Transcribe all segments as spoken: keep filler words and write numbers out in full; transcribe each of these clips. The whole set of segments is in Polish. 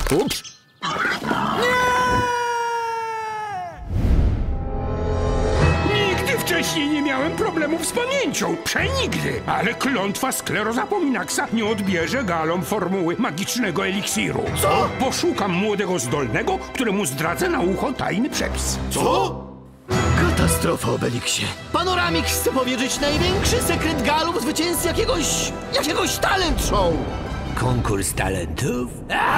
Ups. Nigdy wcześniej nie miałem problemów z pamięcią. Przenigdy. Ale klątwa sklerozapominaksa nie odbierze galom formuły magicznego eliksiru. Co? Poszukam młodego zdolnego, któremu zdradzę na ucho tajny przepis. Co? Katastrofa, Obelixie. Panoramix chce powiedzieć największy sekret galów zwycięzcy jakiegoś... jakiegoś talent show. Konkurs talentów?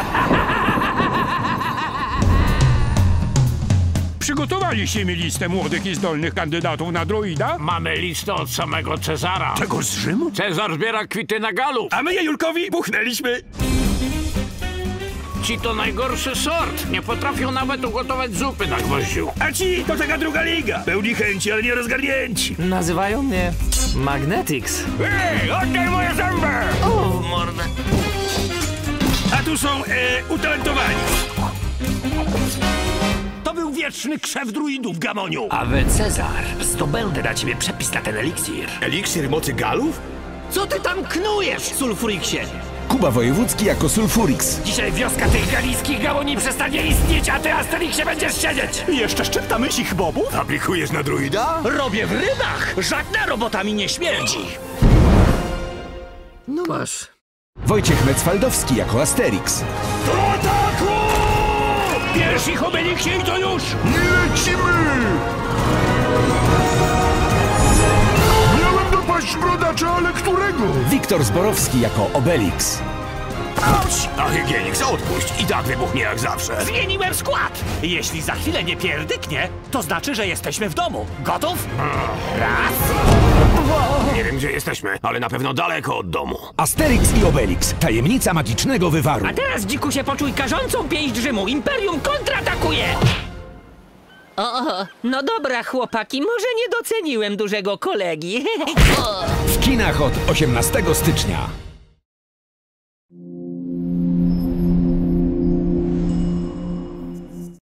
Przygotowaliście mi listę młodych i zdolnych kandydatów na droida? Mamy listę od samego Cezara. Czego z Rzymu? Cezar zbiera kwity na galów. A my je Julkowi buchnęliśmy. Ci to najgorszy sort. Nie potrafią nawet ugotować zupy na gwoździu. A ci to taka druga liga. Pełni chęci, ale nie rozgarnięci. Nazywają mnie Magnetix. Ej, oddaj moje zęby! O, w mordę. A tu są e, utalentowani. To był wieczny krzew druidów, Gamoniu. Awe Cezar, zdobędę dla ciebie przepis na ten eliksir. Eliksir mocy galów? Co ty tam knujesz, Sulfuriksie? Kuba Wojewódzki jako Sulfurix. Dzisiaj wioska tych galickich gałoni przestanie istnieć, a ty, Asterixie, będziesz siedzieć. Jeszcze szczypta myślich bobów? Aplikujesz na druida? Robię w rybach! Żadna robota mi nie śmierdzi! No masz. Wojciech Mecwaldowski jako Asterix. Do ataku! Bierz ich, Obelixie, i to już! Nie lecimy! Miałem dopaść brodacza, ale którego? Wiktor Zborowski jako Obelix. Auć! A Hygieniksa odpuść, i tak wybuchnie jak zawsze. Zmieniłem skład! Jeśli za chwilę nie pierdyknie, to znaczy, że jesteśmy w domu. Gotów? Raz! Nie wiem, gdzie jesteśmy, ale na pewno daleko od domu. Asterix i Obelix. Tajemnica magicznego wywaru. A teraz, dziku, się poczuj karzącą pięść Rzymu. Imperium kontratakuje! O, no dobra, chłopaki, może nie doceniłem dużego kolegi. W kinach od osiemnastego stycznia.